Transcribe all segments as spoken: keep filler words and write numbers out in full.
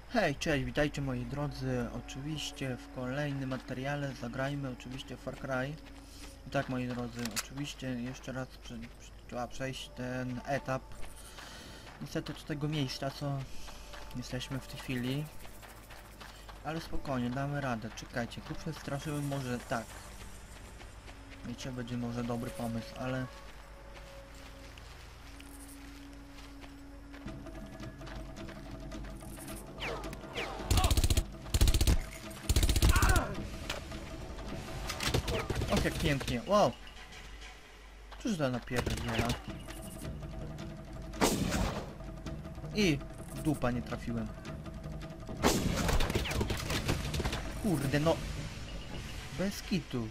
Hej, cześć, witajcie moi drodzy, oczywiście w kolejnym materiale zagrajmy oczywiście Far Cry. I tak moi drodzy, oczywiście jeszcze raz prze, prze, trzeba przejść ten etap. Niestety do tego miejsca, co jesteśmy w tej chwili. Ale spokojnie, damy radę, czekajcie, tu przestraszymy może tak. Wiecie, będzie może dobry pomysł, ale... Och, jak pięknie, wow! Cóż za napierdziela. I dupa, nie trafiłem. Kurde, no. Bez kitu.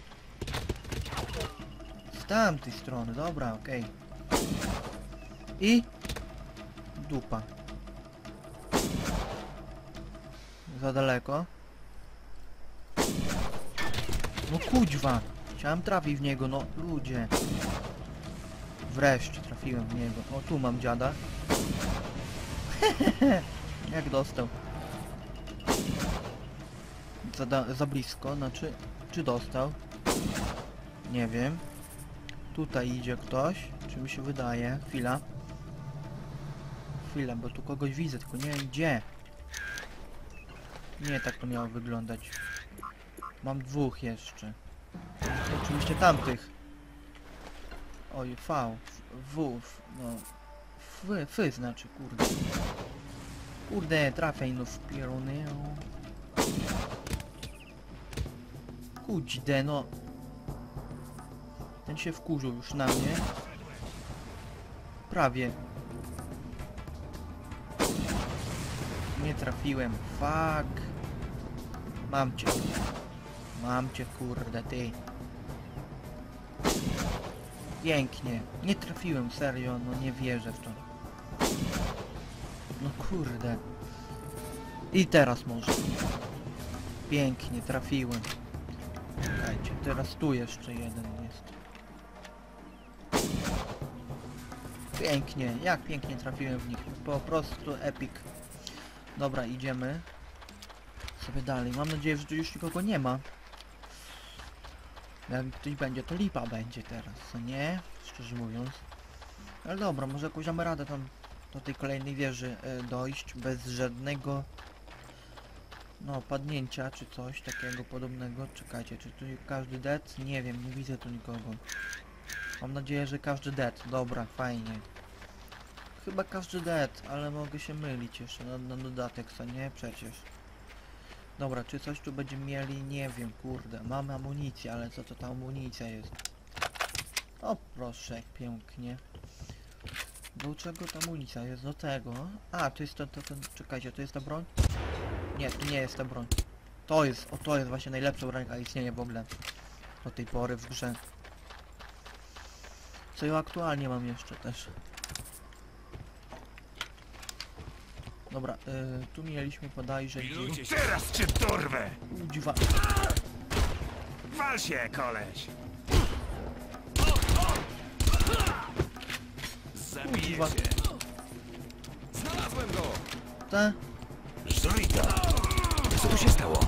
Z tamtej strony, dobra, okej. Okay. I dupa. Za daleko. No kuźwa. Chciałem trafić w niego, no ludzie. Wreszcie trafiłem w niego. O, tu mam dziada. Jak dostał? Za, za blisko, znaczy... Czy dostał? Nie wiem. Tutaj idzie ktoś. Czy mi się wydaje? Chwila. Chwila, bo tu kogoś widzę, tylko nie wiem gdzie. Nie tak to miało wyglądać. Mam dwóch jeszcze. Oczywiście tamtych. Oj, V. W. No. F, F znaczy, kurde. Kurde, trafiaj no w pieruny. Kudźde, no. Ten się wkurzył już na mnie. Prawie. Nie trafiłem. Fuck. Mam cię. Mam cię, kurde, ty. Pięknie. Nie trafiłem, serio, no nie wierzę w to. No kurde. I teraz może. Pięknie, trafiłem. Czekajcie, teraz tu jeszcze jeden jest. Pięknie, jak pięknie trafiłem w nich. Po prostu epic. Dobra, idziemy sobie dalej. Mam nadzieję, że tu już nikogo nie ma. Jak ktoś będzie, to lipa będzie teraz, co nie? Szczerze mówiąc. Ale dobra, może jakoś damy radę tam do tej kolejnej wieży y, dojść bez żadnego no padnięcia czy coś takiego podobnego. Czekajcie, czy tu każdy dead? Nie wiem, nie widzę tu nikogo. Mam nadzieję, że każdy dead. Dobra, fajnie. Chyba każdy dead, ale mogę się mylić jeszcze na, na dodatek, co nie? Przecież. Dobra, czy coś tu będziemy mieli? Nie wiem, kurde. Mamy amunicję, ale co to ta amunicja jest? O, proszę, jak pięknie. Do czego ta amunicja jest? Do tego. A, to jest to, to, to, czekajcie, to jest ta broń? Nie, to nie jest ta broń. To jest, o to jest właśnie najlepsza broń, jaka istnieje w ogóle do tej pory w grze. Co ja aktualnie mam jeszcze też. Dobra, y, tu mieliśmy podajże... Teraz cię dorwę! Udźwa... Wal się, koleś! Zabiję Udźwa... cię! Znalazłem go! Ta? Żrita! Co tu się stało?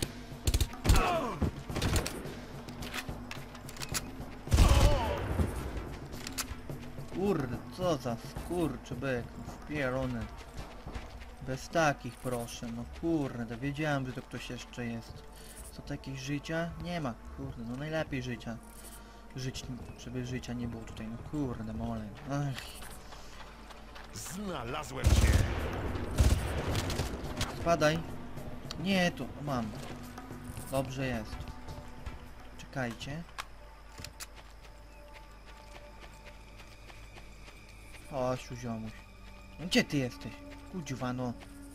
Kurde, co za skurczybyk, wpierony. Bez takich proszę, no kurde, wiedziałem, że to ktoś jeszcze jest. Co to jakieś życia? Nie ma, kurde, no najlepiej życia. Żyć, żeby życia nie było tutaj, no kurde, mole. Ach. Znalazłem cię! Spadaj. Nie, tu, mam. Dobrze jest. Czekajcie. Chodź tu, ziomuś. No gdzie ty jesteś? Kuźwa, no.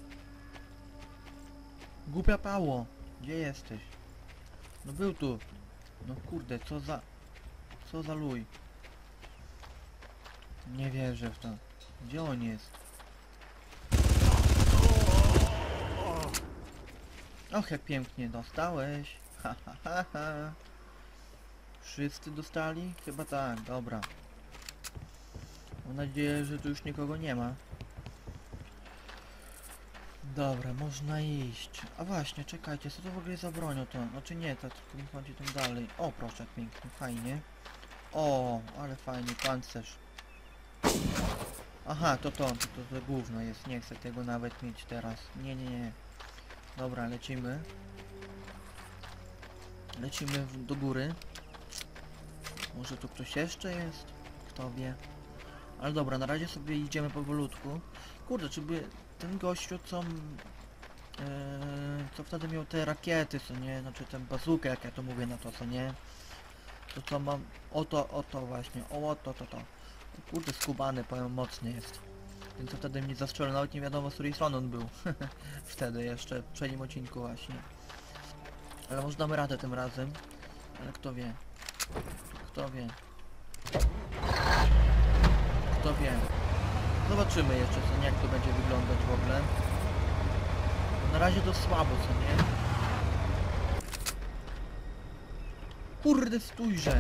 Głupia pało. Gdzie jesteś? No był tu. No kurde, co za... Co za luj. Nie wierzę w to. Gdzie on jest? Och, jak pięknie dostałeś. Ha, ha, ha, ha. Wszyscy dostali? Chyba tak, dobra. Mam nadzieję, że tu już nikogo nie ma. Dobra, można iść. A właśnie, czekajcie, co to w ogóle jest za bronią to? Znaczy nie, to tylko mi chodzi tym dalej. O, proszę, jak pięknie, fajnie. O, ale fajnie, pancerz. Aha, to to, to, to, to gówno jest, nie chcę tego nawet mieć teraz. Nie, nie, nie. Dobra, lecimy. Lecimy w, do góry. Może tu ktoś jeszcze jest? Kto wie. Ale dobra, na razie sobie idziemy powolutku. Kurde, czy by ten gościu, co... m, Eee, co wtedy miał te rakiety, co nie? Znaczy tę bazukę, jak ja to mówię na to, co nie? To co mam... Oto, oto właśnie. O, oto, to, to. Kurde, skubany, powiem, mocny jest. Więc to wtedy mnie zastrzelił, nawet nie wiadomo, z której strony on był. Wtedy jeszcze, w przednim odcinku właśnie. Ale może damy radę tym razem. Ale kto wie? Kto wie? Kto wie? Zobaczymy jeszcze, co nie, jak to będzie wyglądać w ogóle. Na razie to słabo, co nie? Kurde, stójże!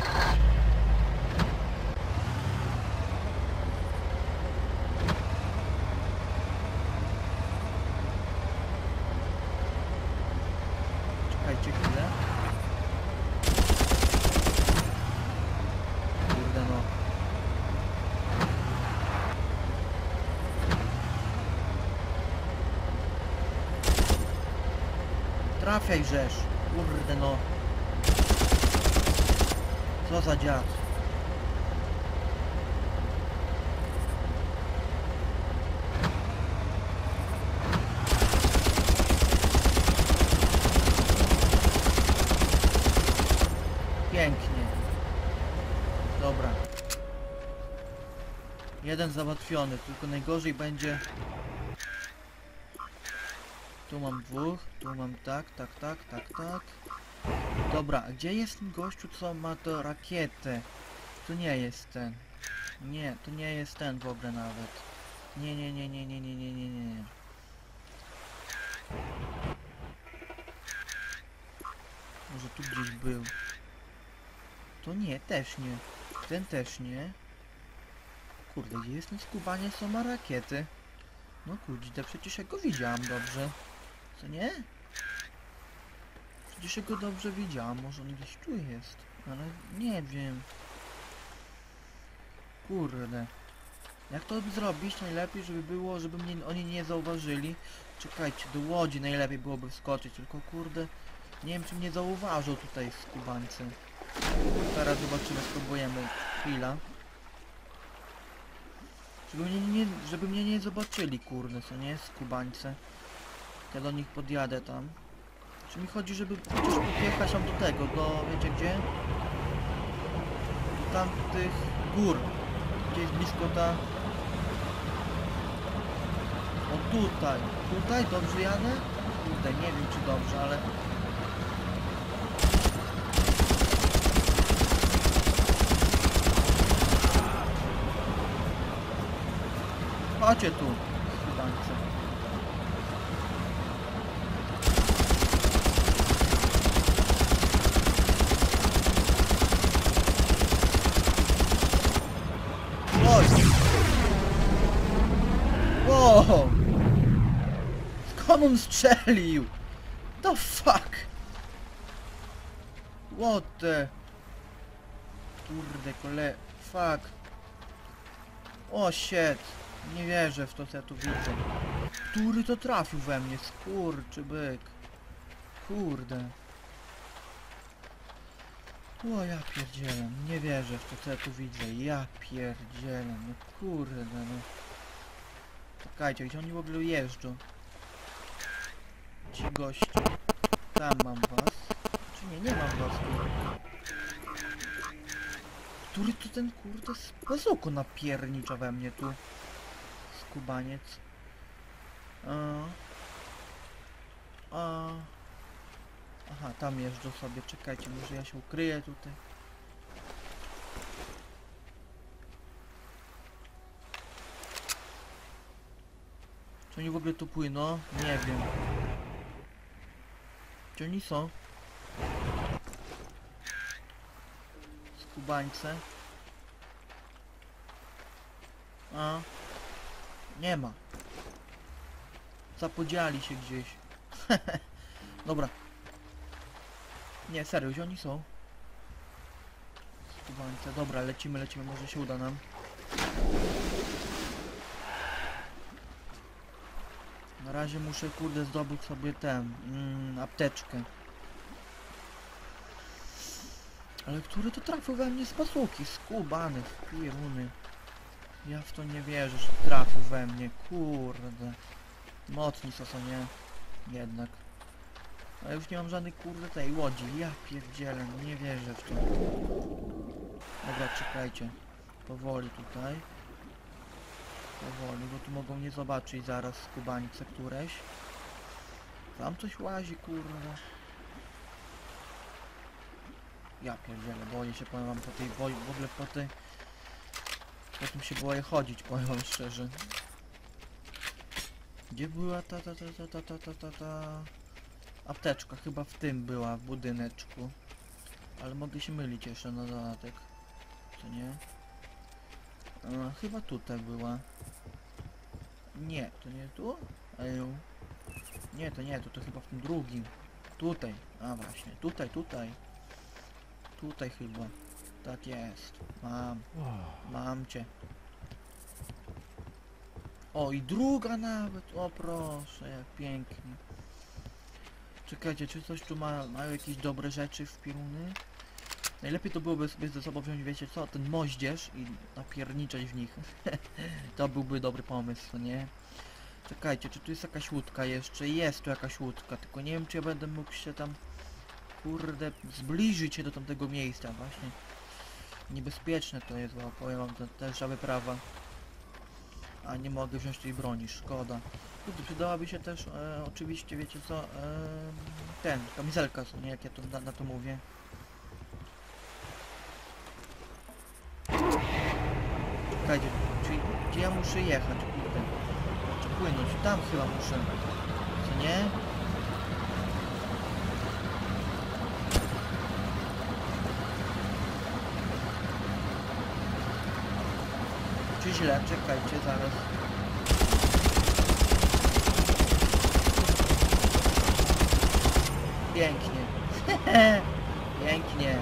Czekajcie chwilę. Kurde no. Trafiaj rzesz. Kurde no. Co za dziad. Pięknie. Dobra. Jeden załatwiony, tylko najgorzej będzie... Tu mam dwóch, tu mam tak, tak, tak, tak, tak. Dobra, a gdzie jest ten gościu, co ma to rakietę? To nie jest ten. Nie, to nie jest ten w ogóle nawet. Nie, nie, nie, nie, nie, nie, nie, nie, nie. Może tu gdzieś był. To nie, też nie. Ten też nie. Kurde, gdzie jest ten skubanie, co ma rakiety? No kurde, przecież ja go widziałam dobrze. Co nie? Przecież ja go dobrze widziałam, może on gdzieś tu jest. Ale nie wiem. Kurde. Jak to zrobić najlepiej, żeby było, żeby mnie oni nie zauważyli? Czekajcie, do łodzi najlepiej byłoby wskoczyć, tylko kurde... Nie wiem, czy mnie zauważą tutaj skubańcy. Teraz zobaczymy, spróbujemy. Chwila. Żeby mnie nie, żeby mnie nie zobaczyli, kurde, co nie? Skubańce. Ja do nich podjadę tam. Czy mi chodzi, żeby chociaż podjechać tam do tego, do... wiecie gdzie? Do tamtych gór. Gdzie jest blisko ta... O tutaj. Tutaj? Dobrze jadę? Kurde, nie wiem czy dobrze, ale... Chodźcie tu, skubańce. Chodź! Wow! Skąd on strzelił? The fuck? What the... Kurde, kole... Fuck. O shit. Nie wierzę w to, co ja tu widzę. Który to trafił we mnie? Skurczy byk. Kurde. O ja pierdzielę. Nie wierzę w to, co ja tu widzę. Ja pierdzielę. No kurde no. Czekajcie, gdzie oni w ogóle jeżdżą? Ci goście. Tam mam was. Czy nie, nie mam was tu. Który tu ten kurde z bazuku napiernicza we mnie tu? Skubaniec. A. A. Aha, tam jeżdżą sobie. Czekajcie, może ja się ukryję tutaj. Czy oni w ogóle tu płyną? Nie wiem. Gdzie oni są? Skubańce. A. Nie ma. zapodziali się gdzieś. Dobra. Nie, serio, gdzie oni są? Skubańce. Dobra, lecimy, lecimy, może się uda nam. Na razie muszę, kurde, zdobyć sobie tę mm, apteczkę. Ale który to trafił we mnie z pasuki? Skubany, piruny. Ja w to nie wierzę, że trafił we mnie, kurde. Mocni są, co nie? Jednak. A już nie mam żadnej, kurde, tej łodzi. Ja pierdzielę, nie wierzę w to. Dobra, czekajcie. Powoli tutaj. Powoli, bo tu mogą nie zobaczyć zaraz skubańce któreś. Tam coś łazi, kurde. Ja pierdzielę, boję się, powiem wam, po tej woj... w ogóle po tej... Po tym się boję chodzić, powiem wam szczerze. Gdzie była ta ta ta ta ta ta ta ta ta... Apteczka, chyba w tym była, w budyneczku. Ale mogę się mylić jeszcze na dodatek. Co nie? A, chyba tutaj była. Nie, to nie tu? Eju. Nie, to nie, to, to chyba w tym drugim. Tutaj, a właśnie, tutaj, tutaj. Tutaj chyba. Tak jest. Mam. Mam cię. O, i druga nawet. O proszę, jak pięknie. Czekajcie, czy coś tu ma, mają jakieś dobre rzeczy w piruny? Najlepiej to byłoby sobie ze sobą wziąć, wiecie co, ten moździerz i napierniczać w nich. To byłby dobry pomysł, co nie? Czekajcie, czy tu jest jakaś łódka jeszcze? Jest tu jakaś łódka, tylko nie wiem, czy ja będę mógł się tam, kurde, zbliżyć się do tamtego miejsca, właśnie. Niebezpieczne to jest, bo powiem wam, to też wyprawa. A nie mogę wziąć tej broni, szkoda. Kurde, przydałaby się też, e, oczywiście, wiecie co, e, ten, kamizelka, co nie, jak ja to na, na to mówię. Czekajcie, czyli gdzie ja muszę jechać, kurde? Czy płynąć? Tam chyba muszę, co nie? Czy źle? Czekajcie, zaraz. Pięknie. Pięknie.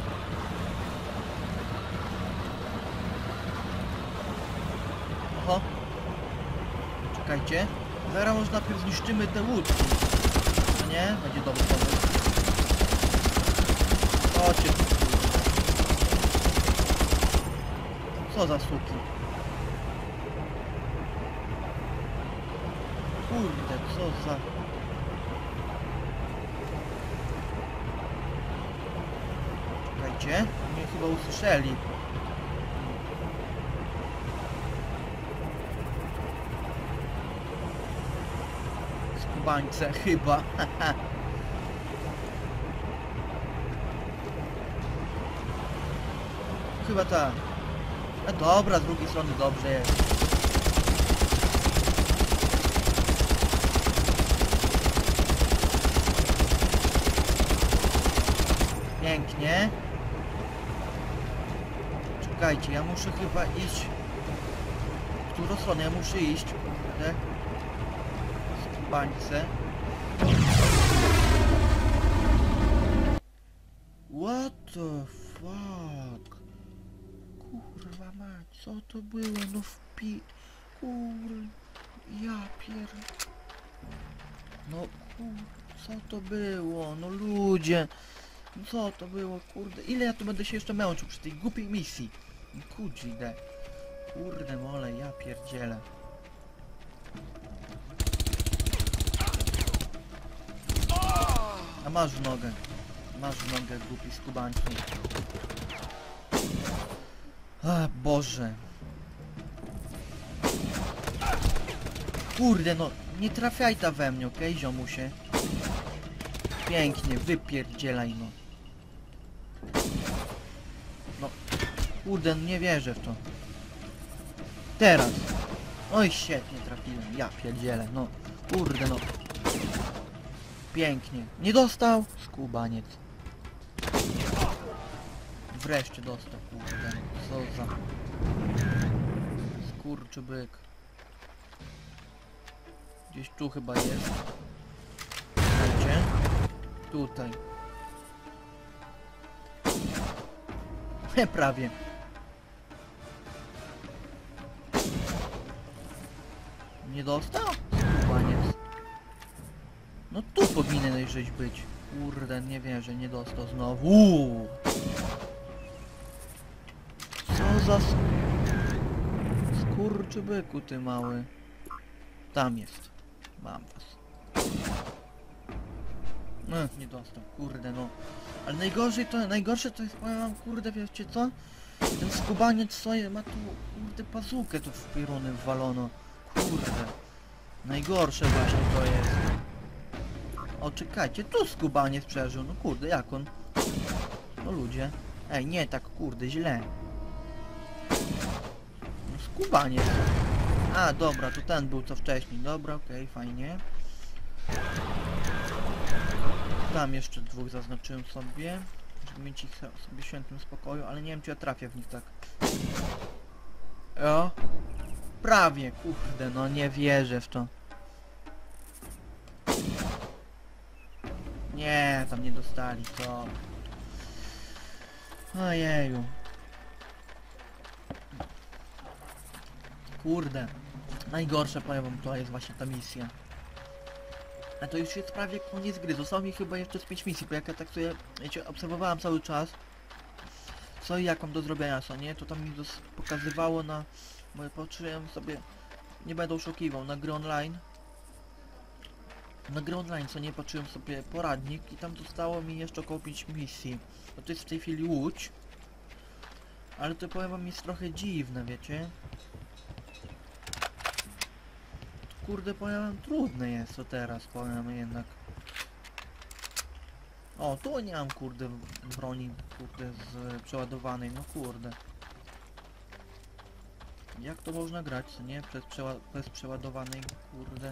Oho. Czekajcie. Zaraz może najpierw zniszczymy te łódki. No nie? Będzie dobry pomysł. Chodźcie. Co za suki. Kurde, co za... Czekajcie, mnie chyba usłyszeli. Skubańce, chyba. Chyba tak. A dobra, z drugiej strony dobrze jest. Pięknie. Czekajcie, ja muszę chyba iść. W którą stronę ja muszę iść? Kurde. Skubańce. What the fuck? Kurwa mać, co to było? No wpi... Kur... Ja pier... No kur... Co to było? No ludzie... Co to było, kurde? Ile ja tu będę się jeszcze męczył przy tej głupiej misji? Kurde. Kurde mole, ja pierdzielę. A masz w nogę. Masz w nogę, głupi skubańcu. A Boże. Kurde no, nie trafiaj ta we mnie, okej, okay, ziomusie? Pięknie, wypierdzielaj no. No, kurde, nie wierzę w to. Teraz. Oj, świetnie trafiłem, ja pierdzielę, no. Kurde, no. Pięknie. Nie dostał? Skubaniec. Wreszcie dostał, kurde. Co za... Skurczybyk. Gdzieś tu chyba jest. Słuchajcie. Tutaj. Prawie. Nie dostał? Skubaniec. No tu powinieneś żeś być. Kurde, nie wierzę, nie dostał znowu. Co za sk... skurczybyku ty mały. Tam jest. Mam was. No, nie dostał, kurde no. Ale najgorzej to, najgorsze to jest, powiem wam, kurde, wiecie co? Ten skubaniec sobie ma tu, kurde, pazukę tu w pieruny wwalono. Kurde. Najgorsze właśnie to jest. O, czekajcie, tu skubaniec przeżył, no kurde, jak on? No ludzie. Ej, nie tak, kurde, źle. No skubaniec. A, dobra, to ten był co wcześniej, dobra, okej, okay, fajnie. Tam jeszcze dwóch zaznaczyłem sobie, żeby mieć ich sobie w świętym spokoju, ale nie wiem czy ja trafię w nich tak. O! Prawie, kurde, no nie wierzę w to. Nie, tam nie dostali, co? Ojeju. Kurde. Najgorsze, powiem wam, to jest właśnie ta misja. A to już jest prawie koniec gry. Zostało mi chyba jeszcze z pięć misji, bo jak ja tak sobie, wiecie, obserwowałem cały czas co i jak mam do zrobienia, co nie? To tam mi pokazywało na... Bo ja patrzyłem sobie... Nie będę oszukiwał, na gry online. Na gry online, co nie? Patrzyłem sobie poradnik i tam zostało mi jeszcze około pięć misji. No to jest w tej chwili Łódź. Ale to powiem wam jest trochę dziwne, wiecie? Kurde, powiem wam, trudne jest to teraz, powiem jednak. O, tu nie mam, kurde, broni, kurde, z przeładowanej, no kurde. Jak to można grać, co nie? Przez, przeła bez przeładowanej, kurde.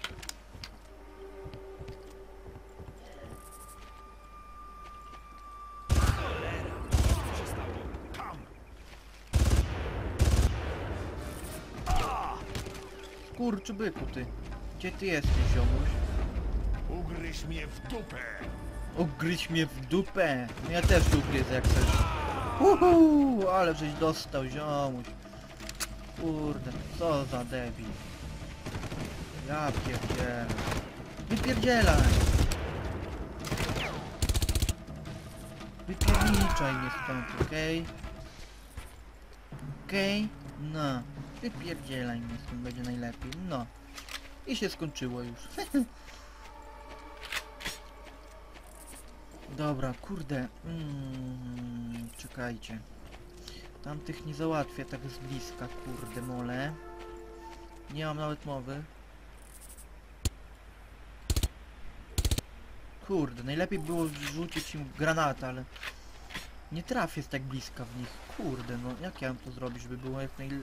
Kurczy byku ty. Gdzie ty jesteś, ziomuś? Ugryź mnie w dupę! Ugryź mnie w dupę! No ja też tu ugryzę jak chcesz. Uhu, ale żeś dostał, ziomuś. Kurde, co za debil. Ja pierdzielę. Wypierdzielaj! Wypierniczaj mnie stąd, okej? Okay? Okej? Okay? No. Wypierdzielaj mnie stąd, będzie najlepiej. No. I się skończyło już. Dobra, kurde. Mm, czekajcie. Tamtych nie załatwię tak z bliska, kurde mole. Nie mam nawet mowy. Kurde, najlepiej było rzucić im granatę, ale... Nie trafię z tak bliska w nich. Kurde, no jak ja mam to zrobić, żeby było jak naj...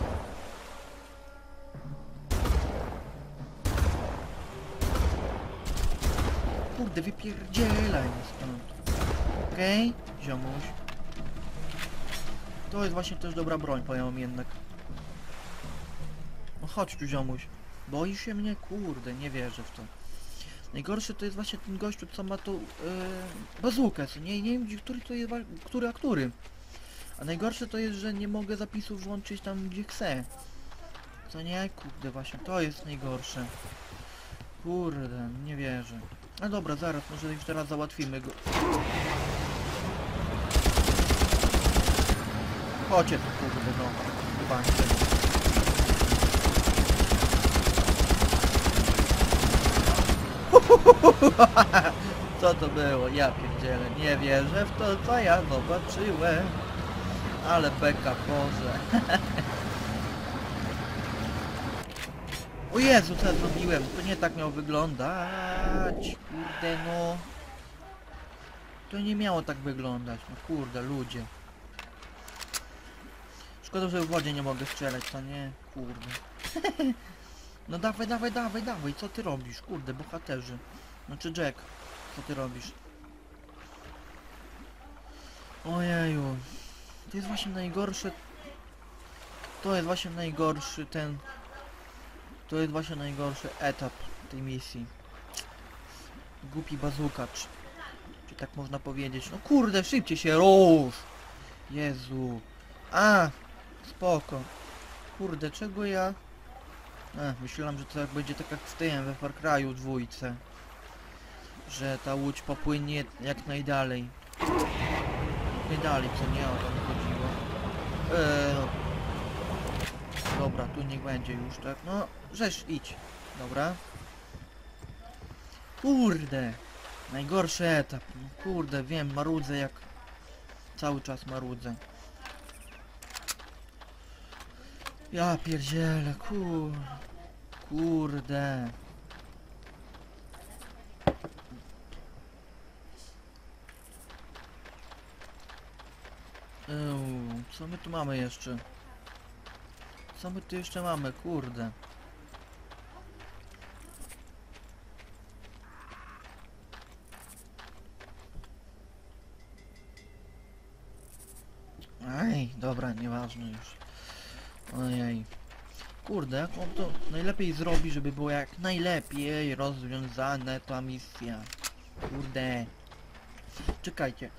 Kurde, wypierdzielaj mnie stąd. Okej, okay? Ziomuś. To jest właśnie też dobra broń, powiem jednak. No chodź tu, ziomuś. Boisz się mnie? Kurde, nie wierzę w to. Najgorsze to jest właśnie ten gościu, co ma tu yy, bazukę, co nie, nie wiem, który to jest, który a który. A najgorsze to jest, że nie mogę zapisów włączyć tam, gdzie chcę. Co nie? Kurde, właśnie, to jest najgorsze. Kurde, nie wierzę. No dobra, zaraz, może już teraz załatwimy go. Chodźcie tu, kurde, no. Chyba co to było? Ja pierdzielę, nie wierzę w to, co ja zobaczyłem. Ale beka, Boże. O Jezu, co ja zrobiłem? To nie tak miało wyglądać. Kurde, no. To nie miało tak wyglądać. No kurde, ludzie. Szkoda, że w wodzie nie mogę strzelać, to nie? Kurde. No dawaj, dawaj, dawaj, dawaj, co ty robisz? Kurde, bohaterzy. Znaczy Jack, co ty robisz? Ojeju. To jest właśnie najgorsze... To jest właśnie najgorszy ten... To jest właśnie najgorszy etap tej misji. Głupi bazukacz. Czy tak można powiedzieć? No kurde, szybciej się rusz! Jezu. A! Spoko. Kurde, czego ja... A, myślałem, że to jak będzie tak jak w tym, we Far Cry'u dwójce. Że ta łódź popłynie jak najdalej. Najdalej, co nie o to mi chodziło. Eee, no. Dobra, tu niech będzie już, tak? No, żeż, idź. Dobra. Kurde. Najgorszy etap. No, kurde, wiem, marudzę jak... Cały czas marudzę. Ja pierdzielę, kur... Kurde. Euu, co my tu mamy jeszcze? Co my tu jeszcze mamy, kurde? Aj, dobra, nieważne już. Ojej. Kurde, jak on to najlepiej zrobi, żeby było jak najlepiej rozwiązane ta misja. Kurde. Czekajcie.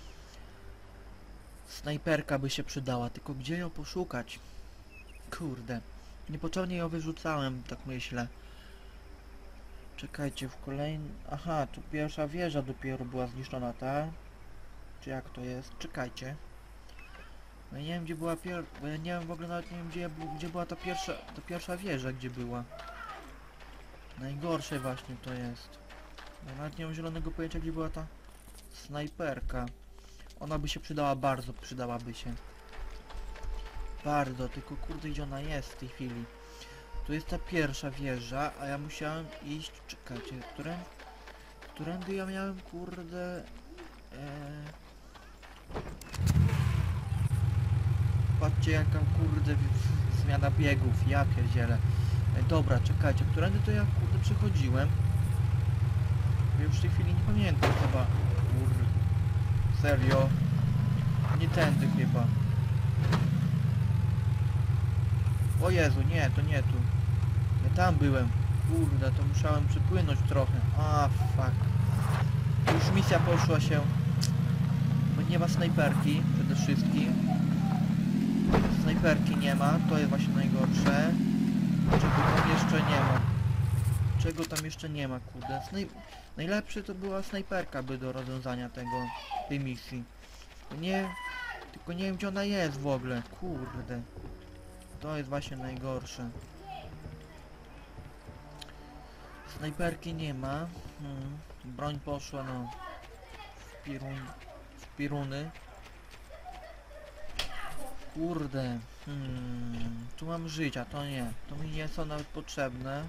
Snajperka by się przydała, tylko gdzie ją poszukać? Kurde. Niepotrzebnie ją wyrzucałem, tak myślę. Czekajcie, w kolejnym... Aha, tu pierwsza wieża dopiero była zniszczona, tak? Czy jak to jest? Czekajcie. No ja nie wiem, gdzie była pier... Bo ja nie wiem, w ogóle nawet nie wiem, gdzie, gdzie była ta pierwsza... Ta pierwsza wieża, gdzie była. Najgorsze właśnie to jest. Ja nawet nie mam zielonego pojęcia, gdzie była ta snajperka. Ona by się przydała, bardzo przydałaby się. Bardzo, tylko kurde, gdzie ona jest w tej chwili. Tu jest ta pierwsza wieża, a ja musiałem iść... Czekajcie, które... Którędy ja miałem, kurde... Eee... Patrzcie jaka kurde zmiana biegów, ja pierdzielę. E, dobra, czekajcie, którędy to ja kurde przechodziłem? Ja już w tej chwili nie pamiętam chyba. Kurde. Serio? Nie tędy chyba. O Jezu, nie, to nie tu. Ja tam byłem. Kurde, to musiałem przepłynąć trochę. A, fuck. Już misja poszła się. Bo nie ma snajperki przede wszystkim. Snajperki nie ma, to jest właśnie najgorsze. Czego tam jeszcze nie ma? Czego tam jeszcze nie ma, kurde? Snaj... Najlepsze to była snajperka by do rozwiązania tego, tej misji. Tylko nie... Tylko nie wiem gdzie ona jest w ogóle, kurde. To jest właśnie najgorsze. Snajperki nie ma. Hmm. Broń poszła no... W pirun... W piruny. Kurde, hmm, tu mam życia, to nie, to mi nie są nawet potrzebne.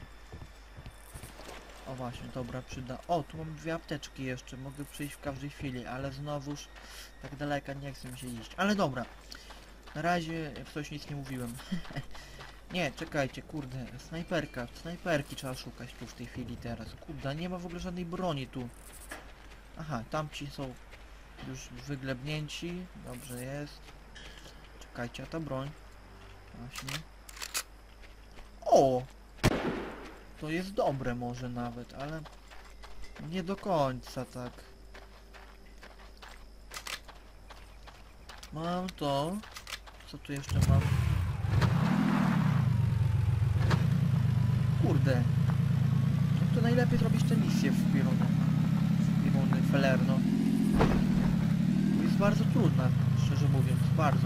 O właśnie, dobra, przyda. O, tu mam dwie apteczki jeszcze, mogę przyjść w każdej chwili, ale znowuż tak daleka nie chcę mi się iść. Ale dobra, na razie jak coś nic nie mówiłem. Nie, czekajcie, kurde, snajperka, snajperki trzeba szukać tu w tej chwili teraz. Kurde, nie ma w ogóle żadnej broni tu. Aha, tamci są już wyglebnięci, dobrze jest. Czekajcie, a ta broń. Właśnie. O! To jest dobre może nawet, ale nie do końca tak. Mam to. Co tu jeszcze mam? Kurde. To najlepiej zrobić tę misję w Piruny. W Piruny Felerno. Jest bardzo trudna, szczerze mówiąc, bardzo.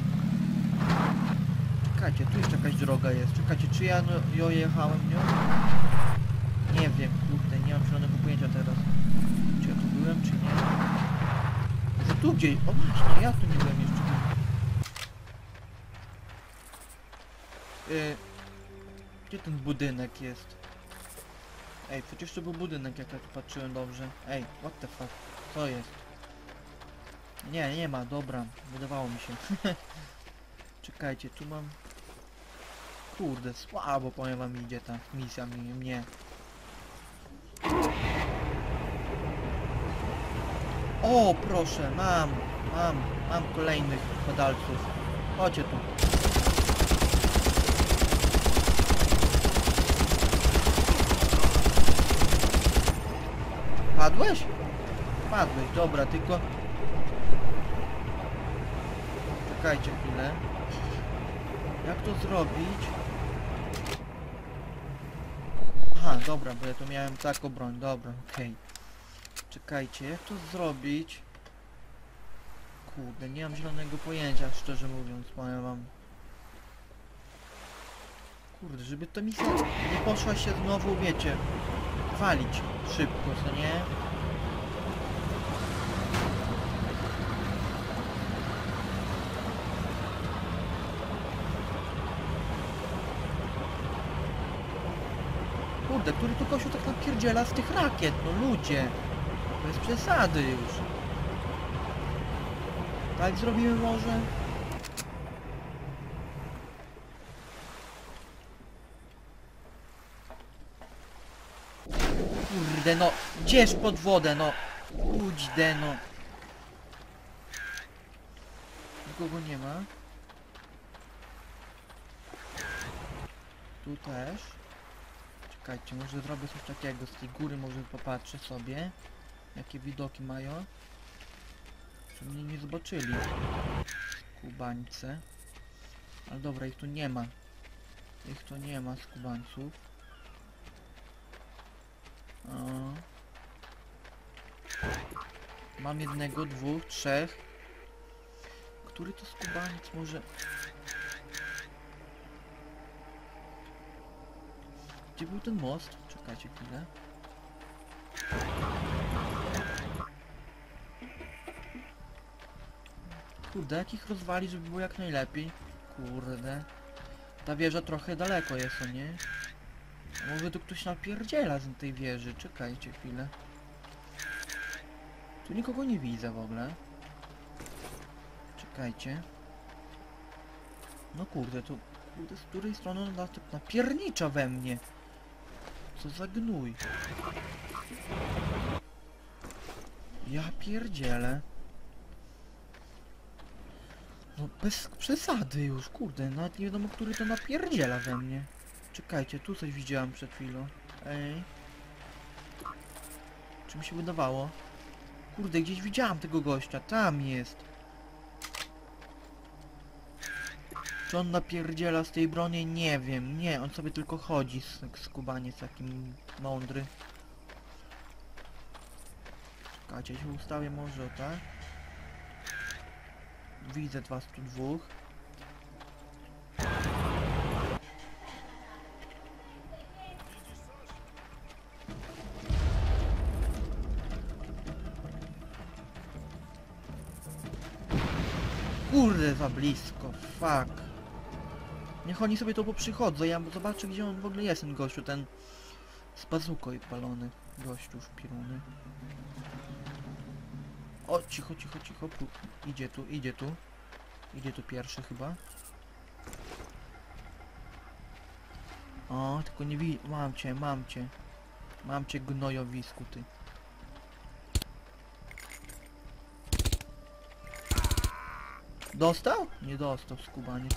Czekajcie, tu jeszcze jakaś droga jest. Czekajcie, czy ja no, ją jechałem nią? Nie wiem, kurde, nie mam zielonego pojęcia teraz. Czy ja tu byłem, czy nie? Może tu gdzieś... O właśnie, ja tu nie byłem jeszcze. Yy, gdzie ten budynek jest? Ej, przecież to był budynek, jak ja tu patrzyłem dobrze. Ej, what the fuck? Co jest? Nie, nie ma, dobra. Wydawało mi się. Czekajcie, tu mam... Kurde, słabo powiem wam idzie ta misja mi, mnie. O, proszę, mam, mam, mam kolejnych padalców. Chodźcie tu. Padłeś? Padłeś, dobra, tylko... Czekajcie chwilę. Jak to zrobić? Aha, dobra, bo ja tu miałem taką broń, dobra, okej. Czekajcie, jak to zrobić? Kurde, nie mam zielonego pojęcia, szczerze mówiąc, powiem wam. Kurde, żeby to misja nie poszła się znowu, wiecie, walić szybko, co nie? Kurde, który tu kościół tak napierdziela z tych rakiet, no ludzie. To jest przesady już. Tak zrobimy może? Kurde no, gdzież pod wodę no. Kurde no. Nikogo nie ma. Tu też. Czekajcie, może zrobię coś takiego z tej góry, może popatrzę sobie. Jakie widoki mają. Żeby mnie nie zobaczyli. Skubańce. Ale dobra, ich tu nie ma. Ich tu nie ma, skubańców. O. Mam jednego, dwóch, trzech. Który to skubaniec może... Gdzie był ten most? Czekajcie chwilę. Kurde, jak ich rozwali, żeby było jak najlepiej. Kurde. Ta wieża trochę daleko jest, o nie? A może tu ktoś napierdziela z tej wieży. Czekajcie chwilę. Tu nikogo nie widzę w ogóle. Czekajcie. No kurde, to... Kurde, z której strony on na- napiernicza we mnie? Co za gnój. Ja pierdzielę. No bez przesady już, kurde, nawet nie wiadomo, który to napierdziela we mnie. Czekajcie, tu coś widziałem przed chwilą. Ej. Czy mi się wydawało? Kurde, gdzieś widziałem tego gościa, tam jest. Czy on napierdziela z tej broni? Nie wiem, nie, on sobie tylko chodzi, skubaniec takim mądry. Czekajcie, się ustawię może, o tak? Widzę was tu dwóch. Kurde, za blisko, fuck. Niech oni sobie to poprzychodzą, ja zobaczę, gdzie on w ogóle jest, ten gościu, ten z bazuką i palony gościu szpirony. O, cicho, cicho, cicho, tu, idzie tu, idzie tu. Idzie tu pierwszy chyba. O, tylko nie wi... Mam cię, mam cię. Mam cię, gnojowisku, ty. Dostał? Nie dostał, skubaniec.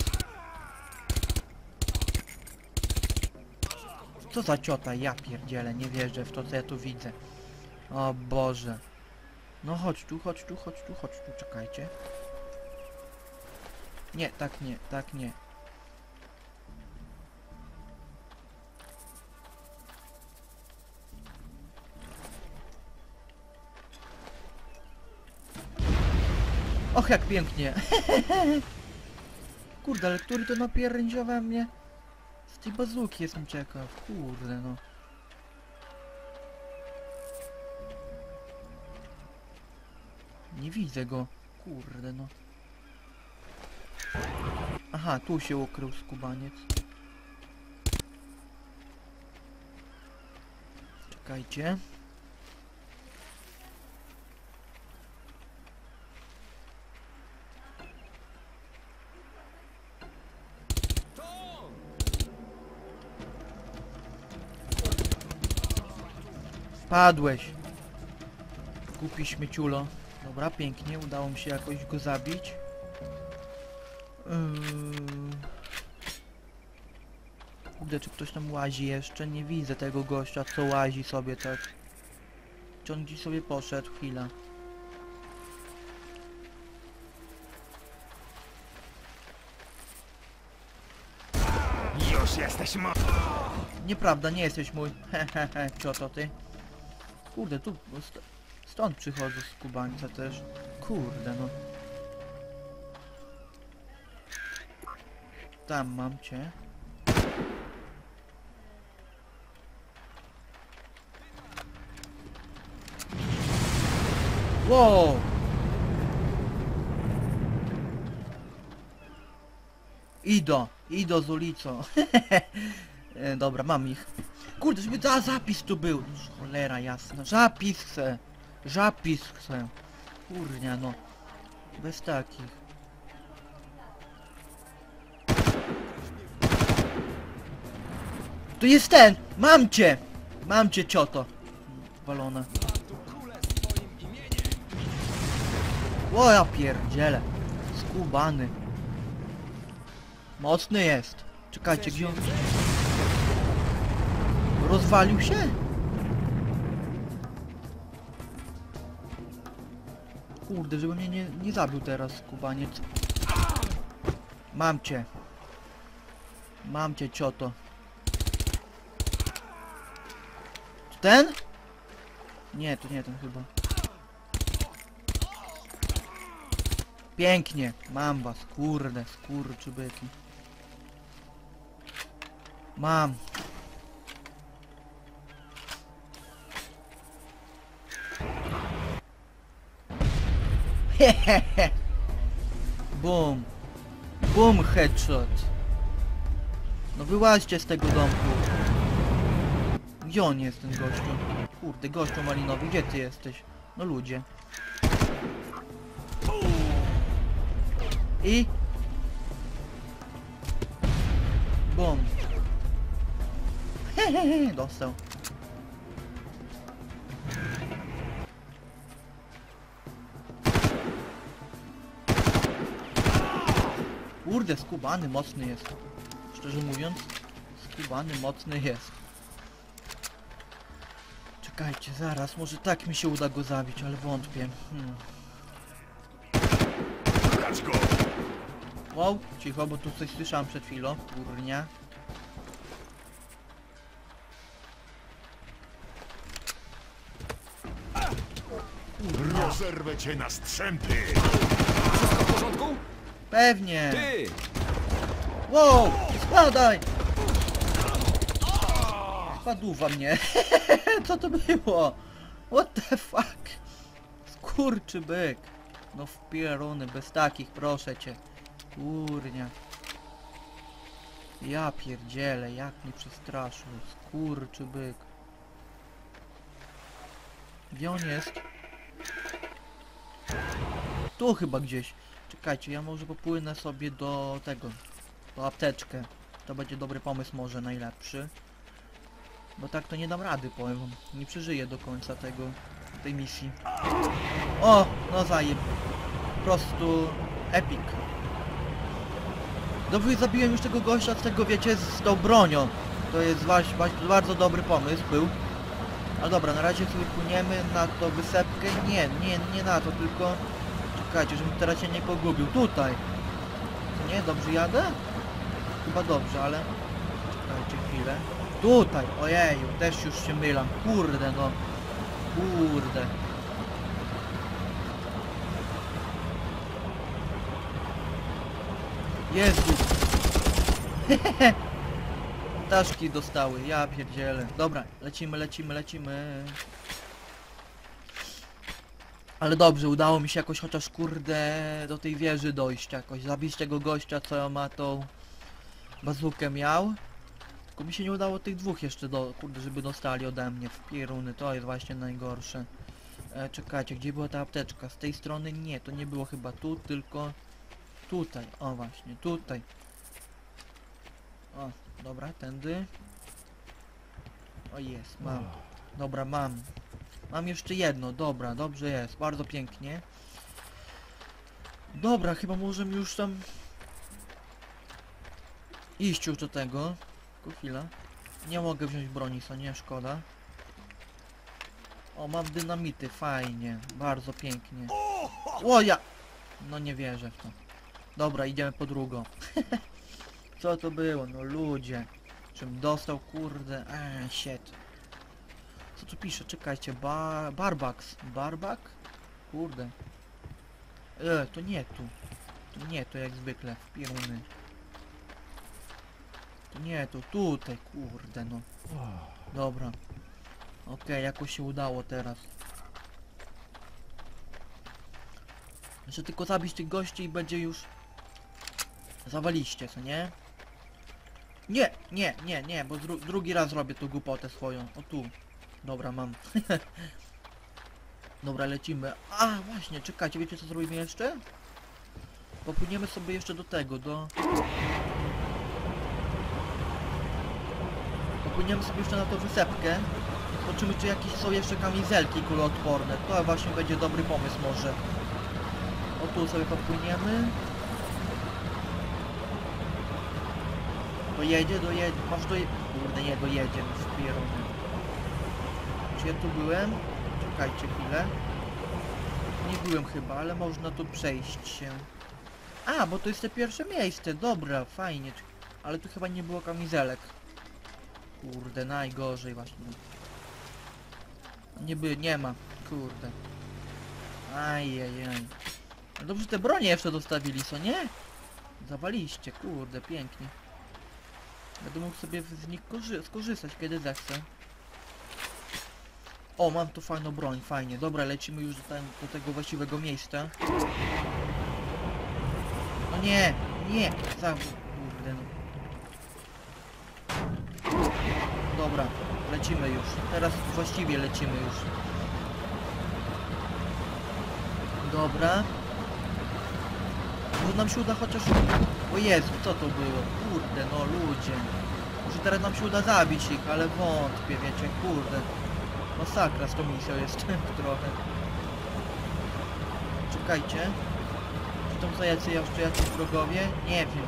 Co za ciota, ja pierdzielę, nie wierzę w to, co ja tu widzę. O Boże. No chodź tu, chodź tu, chodź tu, chodź tu, czekajcie. Nie, tak nie, tak nie. Och, jak pięknie. Kurde, ale który to napierdział we mnie? Z tej bazuki jestem ciekaw, kurde no. Nie widzę go, kurde no. Aha, tu się ukrył skubaniec. Czekajcie. Padłeś. Głupi śmieciulo. Dobra, pięknie, udało mi się jakoś go zabić. Yy... Kurde, czy ktoś tam łazi jeszcze? Nie widzę tego gościa, co łazi sobie tak. Czy on gdzieś sobie poszedł? Chwila. Już jesteś mo... Nieprawda, nie jesteś mój. Hehehe, co to ty? Kurde, tu st stąd przychodzę z Kubańca też. Kurde, no. Tam mam cię. Wow! Ido, ido z ulicą. E, Dobra, mam ich. Kurde, żeby za zapis tu był. Cholera jasna. Zapis chcę. Zapis chcę. Kurnia no. Bez takich. Tu jest ten! Mam cię! Mam cię, cioto. Walona. O, ja pierdzielę. Skubany. Mocny jest. Czekajcie, gdzie on... Rozwalił się? Kurde, żeby mnie nie, nie zabił teraz, skubaniec. Mam cię. Mam cię, cioto. To ten? Nie, to nie ten chyba. Pięknie. Mam was, kurde, skurczybyki. Mam. Hehehe. Boom. Boom, headshot. No wyłaźcie z tego domku. Gdzie on jest, ten gościu? Kurde, gościu malinowy, gdzie ty jesteś? No ludzie. I... Bum. Hehehe, dostał. Kurde, skubany mocny jest. Szczerze mówiąc, skubany mocny jest. Czekajcie, zaraz, może tak mi się uda go zabić, ale wątpię. Hmm. Brać go! Wow, cicho, bo tu coś słyszałem przed chwilą. Kurnia. Rozerwę cię na strzępy! Wszystko w porządku? Pewnie. Ty! Wow, spadaj! Spadła mnie. Co to było? What the fuck? Skurczy byk. No w pieruny, bez takich, proszę cię. Kurnia. Ja pierdzielę, jak mnie przestraszył. Skurczy byk. Gdzie on jest? Tu chyba gdzieś. Czekajcie, ja może popłynę sobie do tego. Do apteczkę. To będzie dobry pomysł, może najlepszy. Bo tak to nie dam rady, powiem wam. Nie przeżyję do końca tego, tej misji. O, no zajeb. Po prostu epic. Dobrze, zabiłem już tego gościa z tego, wiecie, z tą bronią. To jest właśnie, właśnie bardzo dobry pomysł był. Ale dobra, na razie sobie płyniemy na tą wysepkę. Nie, nie, nie na to, tylko... Czekajcie, żebym teraz się nie pogubił. Tutaj! Co nie? Dobrze jadę? Chyba dobrze, ale... Czekajcie chwilę. Tutaj! Ojeju, też już się mylam. Kurde no. Kurde. Jezu. Ptaszki dostały, ja pierdzielę. Dobra, lecimy, lecimy, lecimy. Ale dobrze, udało mi się jakoś chociaż kurde do tej wieży dojść jakoś. Zabić tego gościa, co ma tą bazukę miał. Tylko mi się nie udało tych dwóch jeszcze do, kurde, żeby dostali ode mnie w pieruny. To jest właśnie najgorsze. E, czekajcie, gdzie była ta apteczka? Z tej strony nie, to nie było chyba tu, tylko tutaj. O właśnie, tutaj. O, dobra, tędy. O jest, mam. Dobra, mam. Mam jeszcze jedno, dobra, dobrze jest, bardzo pięknie. Dobra, chyba możemy już tam iść już do tego. Tylko chwila. Nie mogę wziąć broni, co nie, szkoda. O, mam dynamity, fajnie, bardzo pięknie. O, ja! No nie wierzę w to. Dobra, idziemy po drugą. Co to było? No ludzie. Czym dostał, kurde. Eee, shit. Co tu pisze? Czekajcie, ba Barbax. Barbak? Kurde. E, to nie tu. To nie to jak zwykle, w pieruny. To nie tu, tutaj, kurde no. Dobra. Okej, jakoś się udało teraz. Jeszcze tylko zabić tych gości i będzie już... Zawaliście, co nie? Nie, nie, nie, nie, bo dru drugi raz robię tą głupotę swoją. O tu. Dobra, mam. Dobra, lecimy. A, właśnie, czekajcie, wiecie co zrobimy jeszcze? Popłyniemy sobie jeszcze do tego, do... Popłyniemy sobie jeszcze na tą wysepkę. Zobaczymy, czy jakieś są jeszcze kamizelki kuloodporne. To właśnie będzie dobry pomysł może. O tu sobie popłyniemy. Dojedzie, dojedzie, masz doje... Kurde, nie dojedzie, w pieronie. Czy ja tu byłem? Czekajcie chwilę. Nie byłem chyba, ale można tu przejść się. A, bo to jest te pierwsze miejsce, dobra, fajnie. Ale tu chyba nie było kamizelek. Kurde, najgorzej właśnie. Nie by, nie ma, kurde. Ajajaj. No dobrze, te bronie jeszcze dostawili, co nie? Zawaliście, kurde, pięknie. Będę mógł sobie z nich korzy skorzystać, kiedy zechcę. O, mam tu fajną broń, fajnie. Dobra, lecimy już do, ten, do tego właściwego miejsca. No nie, nie, za... Kurde, no. Dobra, lecimy już. Teraz właściwie lecimy już. Dobra. Może nam się uda chociaż... O Jezu, co to było? Kurde, no ludzie. Może teraz nam się uda zabić ich, ale wątpię, wiecie, kurde. Masakra z tą misją jest trochę. Czekajcie. Czy tam są jacy jeszcze jacyś wrogowie? Nie wiem.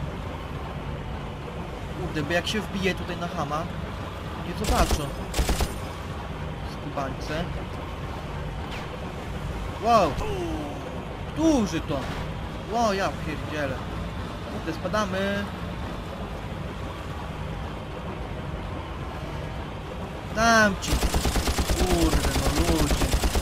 Kurde, bo jak się wbije tutaj na chama, nie zobaczą. Skubańce. Wow! Duży to! Wow, ja pierdzielę. Kurde, spadamy. Dam ci. Kurde, no ludzie.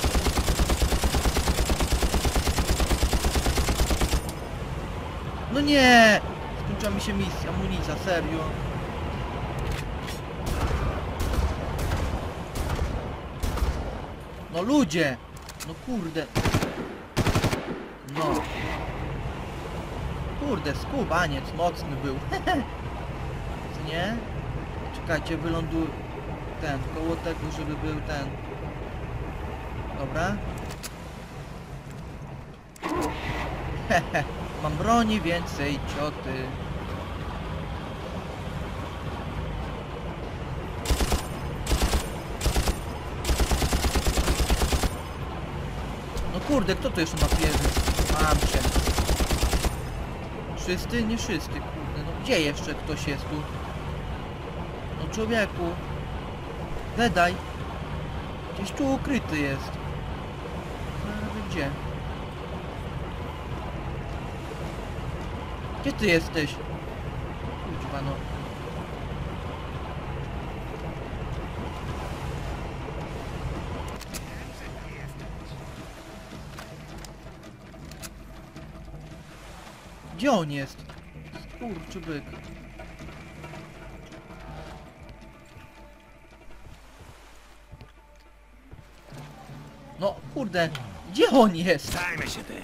No nie! Skończyła mi się misja, amunicja, serio. No ludzie! No kurde. No. Kurde, skubaniec mocny był. Co nie? Czekajcie, wyląduj ten, koło tego, żeby był ten. Dobra. Hehe, mam broni więcej, cioty. No kurde, kto tu jeszcze ma pierzy? Mam cię. Wszyscy? Nie wszyscy, kurde. No gdzie jeszcze ktoś jest tu? No człowieku. Wydaj. Gdzieś tu ukryty jest. No, gdzie? Gdzie ty jesteś? Kurwa no. Gdzie on jest? Kurczy byk. No kurde, gdzie on jest? Zajmę się tym.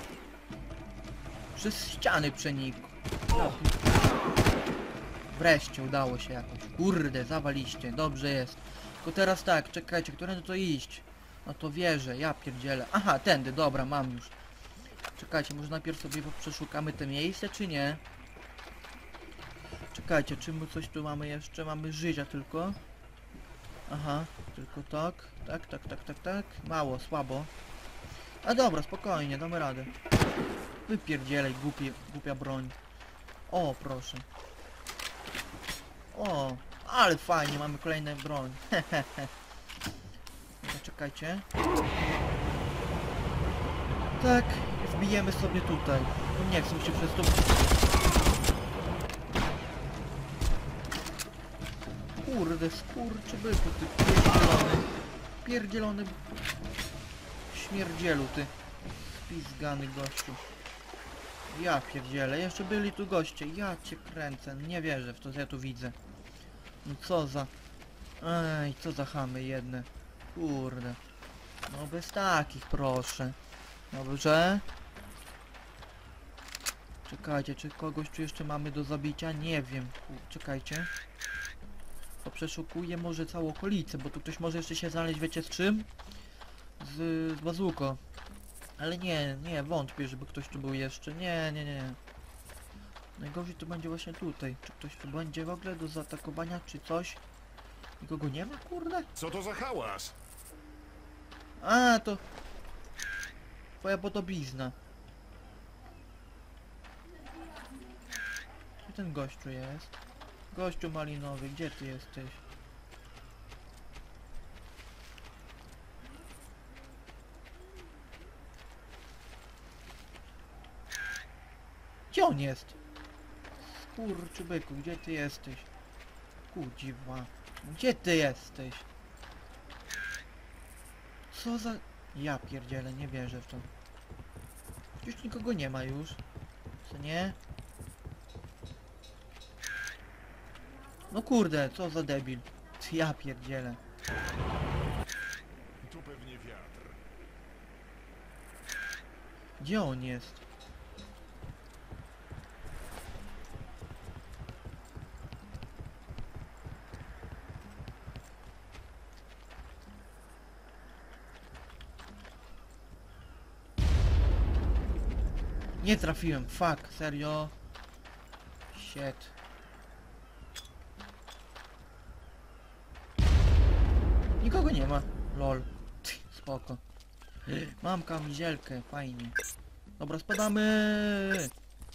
Przez ściany przenikł. Wreszcie udało się jakoś. Kurde, zawaliście, dobrze jest. Tylko teraz tak, czekajcie, którędy to iść? No to wierzę, ja pierdzielę. Aha, tędy, dobra, mam już. Czekajcie, może najpierw sobie przeszukamy te miejsce, czy nie? Czekajcie, czy my coś tu mamy jeszcze? Mamy życia tylko. Aha, tylko tak. Tak, tak, tak, tak, tak. Mało, słabo. A dobra, spokojnie, damy radę. Wypierdzielaj, głupie, głupia broń. O, proszę. O, ale fajnie, mamy kolejną broń. czekajcie. Tak, wbijemy sobie tutaj. No nie chcę się przez to... Kurde, skurczybyku, ty pierdzielony. Pierdzielony... Śmierdzielu, ty. Spizgany gościu. Ja pierdzielę, jeszcze byli tu goście, ja cię kręcę, nie wierzę w to, co ja tu widzę. No co za... Ej, co za chamy jedne. Kurde. No bez takich, proszę. Dobrze. Czekajcie, czy kogoś tu jeszcze mamy do zabicia? Nie wiem. Kur- Czekajcie. To przeszukuję może całą okolicę, bo tu ktoś może jeszcze się znaleźć, wiecie z czym? Z, z bazuko. Ale nie, nie, wątpię, żeby ktoś tu był jeszcze. Nie, nie, nie. Najgorzej to będzie właśnie tutaj. Czy ktoś tu będzie w ogóle do zaatakowania, czy coś? Nikogo nie ma, kurde? Co to za hałas? A, to... Twoja podobizna. Gdzie ten gościu jest? Gościu malinowy, gdzie ty jesteś? Gdzie on jest? Skurczybyku, gdzie ty jesteś? Kudziwa. Gdzie ty jesteś? Co za... Ja pierdzielę, nie wierzę w to. Już nikogo nie ma już. Co nie? No kurde, co za debil. Ja pierdzielę. Tu pewnie wiatr. Gdzie on jest? Nie trafiłem, fuck, serio? Shit. Nikogo nie ma, lol. Spoko. Mam kamizelkę, fajnie. Dobra, spadamy!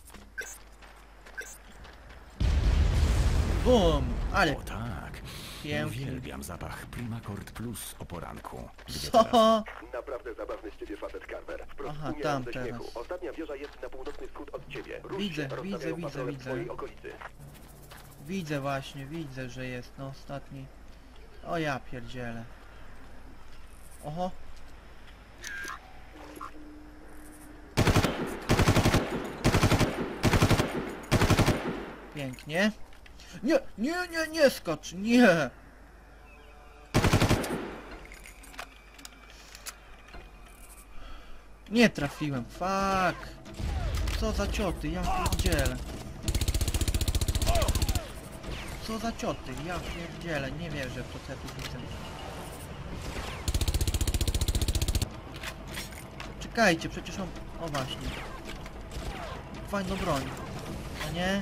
Bum! Ale O tak. pięknie. Uwielbiam zapach Primacord Plus o poranku. Gdzie Co? teraz? Naprawdę zabawny z ciebie facet, Carver. Wprost Aha, umieram tam ze teraz. śmiechu. Ostatnia wieża jest na północny wschód od ciebie. Rusz Widzę, się, widzę, rozstawiają widzę, patrole w widzę. twojej okolicy. Widzę właśnie, widzę, że jest na ostatni. O ja pierdzielę. Oho. Pięknie. Nie, nie, nie, nie skocz, nie. Nie trafiłem, fuck. Co za cioty, ja pierdzielę. Co za cioty, ja pierdzielę, nie wierzę w to, co ja tu widzę. Czekajcie, przecież on... O właśnie. Fajną broń. A nie?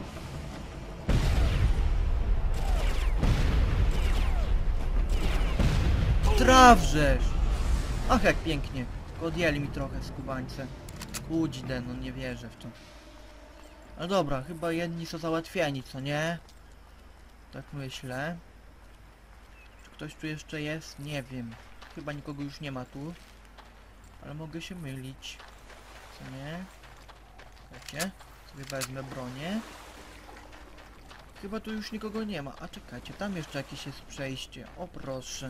Trawrzesz! Ach, jak pięknie. Tylko odjęli mi trochę skubańce. Kudźde, no nie wierzę w to. Ale dobra, chyba jedni są załatwieni, co nie? Tak myślę. Czy ktoś tu jeszcze jest? Nie wiem. Chyba nikogo już nie ma tu. Ale mogę się mylić. Co nie? Wiecie? Sobie wezmę bronię. Chyba tu już nikogo nie ma. A czekajcie, tam jeszcze jakieś jest przejście. O proszę.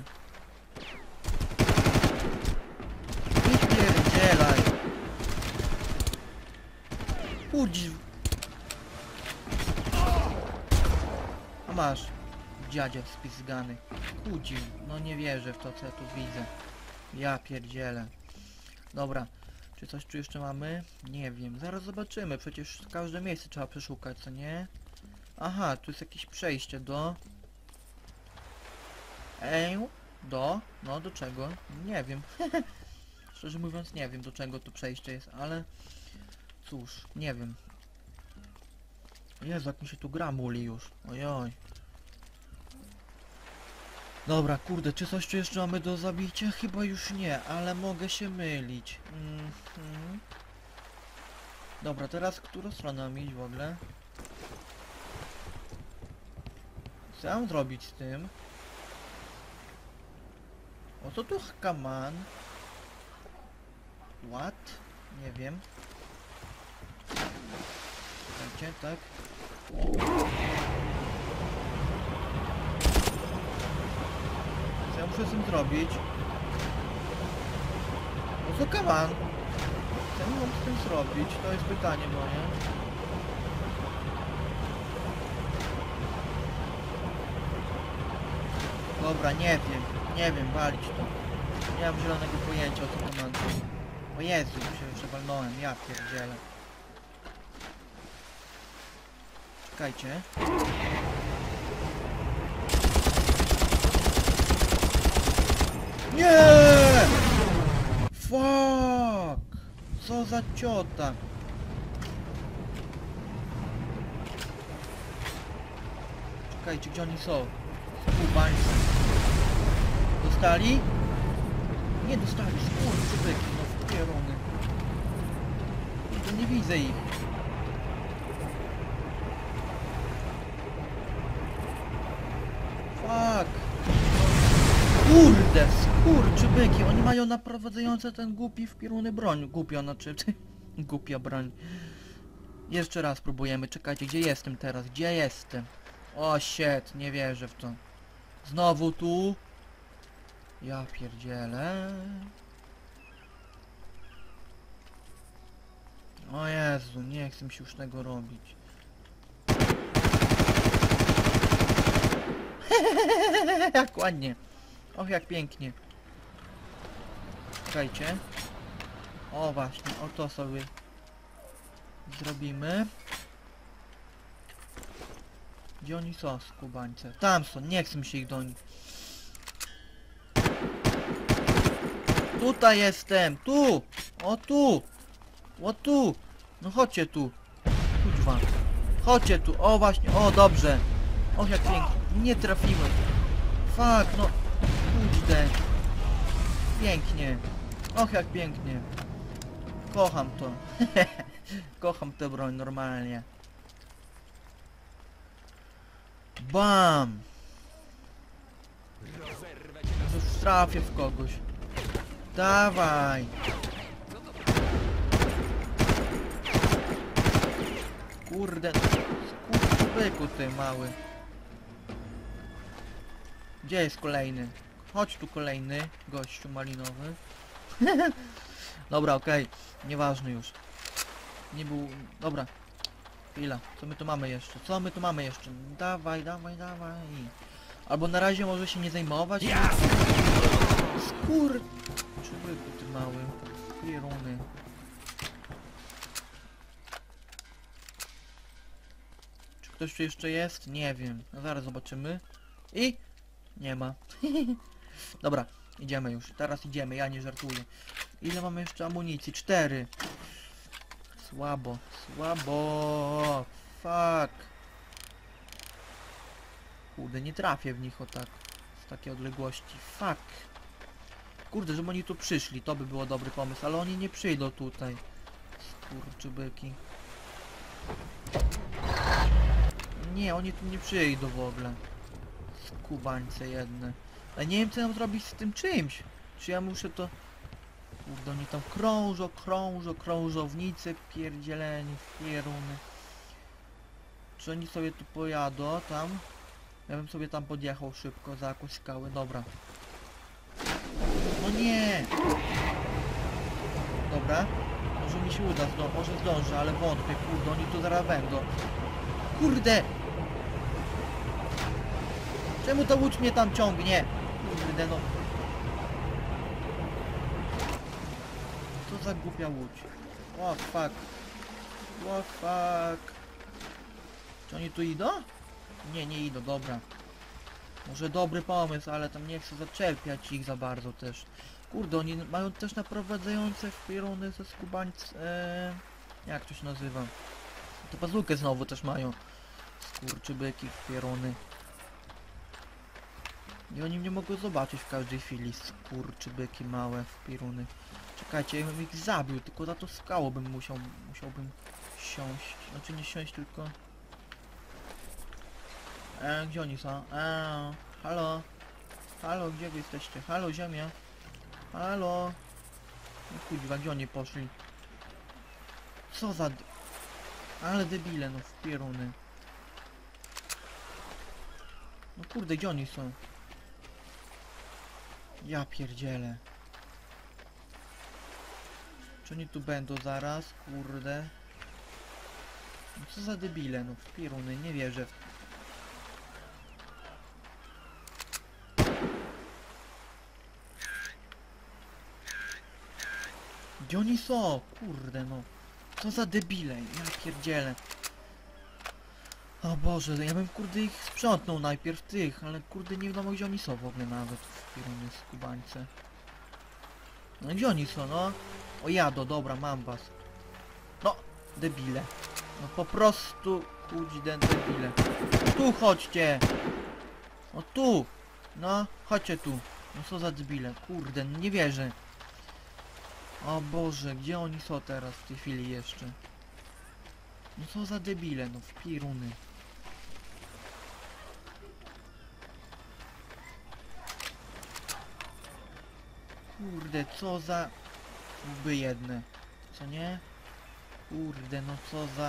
Nie pierdzielaj. Kudź. A masz. Dziadzie spizgany. Kudził. No nie wierzę w to, co ja tu widzę. Ja pierdzielę. Dobra. Czy coś tu jeszcze mamy? Nie wiem. Zaraz zobaczymy. Przecież każde miejsce trzeba przeszukać, co nie? Aha, tu jest jakieś przejście do... Ej, do? No, do czego? Nie wiem. Szczerze mówiąc, nie wiem, do czego to przejście jest, ale... Cóż, nie wiem. Jezu, jak mi się tu gra muli już. Ojoj. Dobra, kurde, czy coś tu jeszcze mamy do zabicia? Chyba już nie, ale mogę się mylić. Mhm. Dobra, teraz którą stronę mam iść w ogóle? Co ja mam zrobić z tym? O co tu kaman? What? Nie wiem. Słuchajcie, tak? Co ja muszę z tym zrobić? O co kaman? Co ja mam z tym zrobić? To jest pytanie moje. Dobra, nie wiem. Nie wiem, walić to. Nie mam zielonego pojęcia o co to mam. O Jezu, się przewalnąłem, ja pierdzielę. Czekajcie. Nie! Fuck! Co za ciota? Czekajcie, gdzie oni są? Skubańcy. Dostali? Nie dostali, skurczybyki, no wpierony. To nie widzę ich. Fuck. Kurde, skurczybyki, oni mają naprowadzające ten głupi wpierony broń. Głupia, znaczy, głupia broń. Jeszcze raz próbujemy, czekajcie, gdzie jestem teraz, gdzie jestem? O shit, nie wierzę w to. Znowu tu. Ja pierdzielę. O Jezu, nie chcę mi się już tego robić. Jak ładnie. Och, jak pięknie. Czekajcie. O właśnie, o to sobie zrobimy. Gdzie oni są, skubańce? Tam są, nie chcę mi się ich do nich. Tutaj jestem, tu! O tu! O tu! No chodźcie tu! Kurwa! Chodźcie tu, o właśnie, o dobrze! Och jak pięknie, nie trafiłem! Fuck, no! Kurde! Pięknie! Och jak pięknie! Kocham to! Kocham tę broń normalnie! Bam! Już trafię w kogoś! Dawaj! Kurde, skurczybyku ty mały. Gdzie jest kolejny? Chodź tu kolejny, gościu malinowy. Dobra, okej, okay. Nieważne już. Nie był... Dobra. Chwila, co my tu mamy jeszcze? Co my tu mamy jeszcze? Dawaj, dawaj, dawaj. Albo na razie może się nie zajmować. Skur... Czybyku ty mały. Pieruny. Czy ktoś tu jeszcze jest? Nie wiem. No zaraz zobaczymy. I... Nie ma. Dobra, idziemy już. Teraz idziemy, ja nie żartuję. Ile mamy jeszcze amunicji? Cztery. Słabo, słabo. Fuck. Kurde, nie trafię w nich o tak. Z takiej odległości. Fuck. Kurde, żeby oni tu przyszli, to by było dobry pomysł, ale oni nie przyjdą tutaj. Skurczybyki. Nie, oni tu nie przyjdą w ogóle. Skubańce jedne. Ale nie wiem co ja mam zrobić z tym czymś. Czy ja muszę to... Kurde, oni tam krążą, krążą, krążownicy, pierdzieleni, pieruny. Czy oni sobie tu pojadą, tam? Ja bym sobie tam podjechał szybko za jakąś skałę, dobra. No nie! Dobra. Może mi się uda, zdo może zdążę, ale wątpię, kurde, oni tu zaraz będą. Kurde! Czemu to łódź mnie tam ciągnie? Kurde, no. Co za głupia łódź. O fuck. O fuck. Czy oni tu idą? Nie, nie idą, dobra. Może dobry pomysł, ale tam nie chcę zaczerpiać ich za bardzo też. Kurde, oni mają też naprowadzające wpieruny ze skubańc... Ee, jak to się nazywa? To bazukę znowu też mają. Skurczybyki, wpieruny. I oni mnie mogą zobaczyć w każdej chwili. Skurczybyki małe, wpieruny. Czekajcie, ja bym ich zabił, tylko za to skało bym musiał... Musiałbym siąść. Znaczy nie siąść, tylko... Eee, gdzie oni są? Eee, halo? Halo, gdzie wy jesteście? Halo, ziemia. Halo. No kurwa, gdzie oni poszli? Co za... d- Ale debile, no w pieruny. No kurde, gdzie oni są? Ja pierdzielę. Czy oni tu będą zaraz? Kurde. No co za debile, no w pieruny, nie wierzę w to. Gdzie oni są? Kurde no. Co za debile, ja pierdzielę. O Boże, ja bym kurde ich sprzątnął najpierw tych, ale kurde nie wiadomo gdzie oni są w ogóle nawet w pieruny skubańce. No gdzie oni są, no? O jado, dobra, mam was. No, debile. No po prostu, kurde, debile. Tu chodźcie! O tu! No, chodźcie tu. No co za debile, kurde, no nie wierzę. O Boże, gdzie oni są teraz w tej chwili jeszcze? No co za debile, no w piruny. Kurde, co za... Łby jedne. Co nie? Kurde, no co za...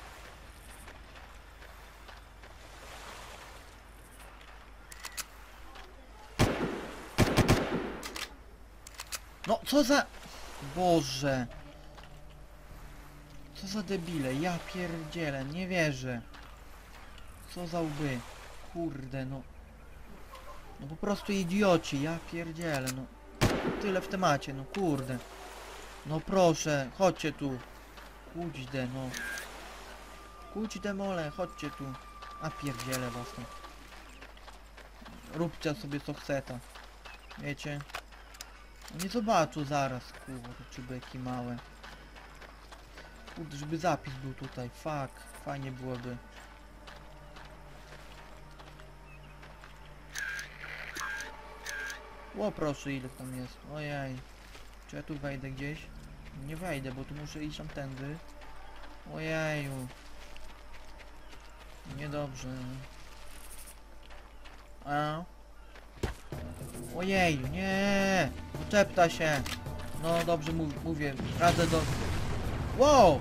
No co za... Boże. Co za debile, ja pierdzielę, nie wierzę. Co za łby. Kurde, no. No po prostu idioci, ja pierdzielę, no. Tyle w temacie, no kurde. No proszę, chodźcie tu. Kudźde, no. Kudźde mole, chodźcie tu. A pierdzielę was tam. Róbcie sobie co chceta. Wiecie? No nie zobaczą zaraz, kurde, czy beki małe. Kurde, żeby zapis był tutaj, fuck, fajnie byłoby. O proszę, ile tam jest, ojej. Czy ja tu wejdę gdzieś? Nie wejdę, bo tu muszę iść tamtędy. Ojeju. Niedobrze. A? Ojeju, nie! Czepta się! No dobrze mów, mówię, radzę do... Wow!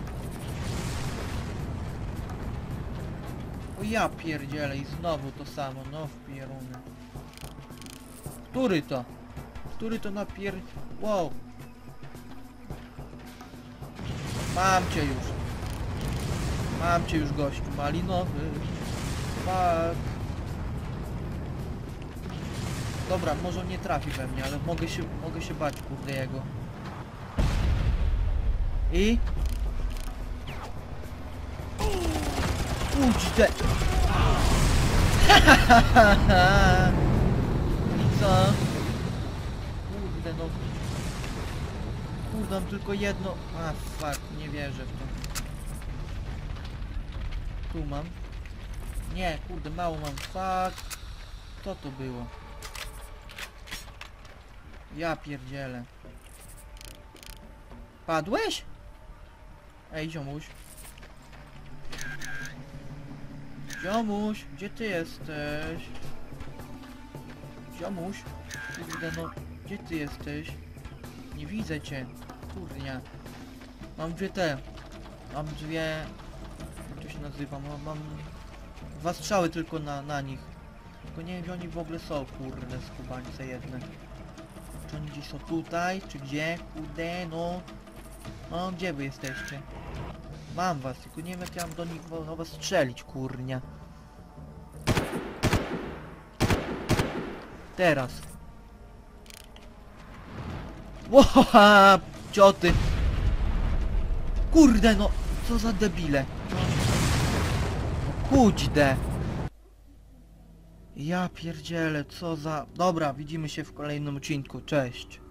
O ja pierdzielę i znowu to samo, no w pierunę. Który to? Który to napier... Wow! Mam cię już. Mam cię już, gościu malinowy. Fuck. Dobra, może on nie trafi we mnie, ale mogę się, mogę się bać, kurde, jego. I? Kurde! I co? Kurde, no. Kurde, mam tylko jedno... A, fuck, nie wierzę w to. Tu mam. Nie, kurde, mało mam. Fuck. Co to było? Ja pierdzielę. Padłeś? Ej, ziomuś. Ziomuś, gdzie ty jesteś? Ziomuś. Kurde, no, gdzie ty jesteś? Nie widzę cię. Kurnia. Mam dwie te. Mam dwie... Jak to się nazywa? Mam, mam... Dwa strzały tylko na, na nich. Tylko nie wiem, gdzie oni w ogóle są, kurde, skubańce jedne. Czy oni gdzieś są tutaj, czy gdzie? Kurde, no. No, gdzie wy jesteście? Mam was, tylko nie wiem, jak ja mam do nich do was strzelić, kurnia. Teraz. Łoha, cioty. Kurde, no, co za debile. No, kudźde. Ja pierdzielę, co za... Dobra, widzimy się w kolejnym odcinku, cześć.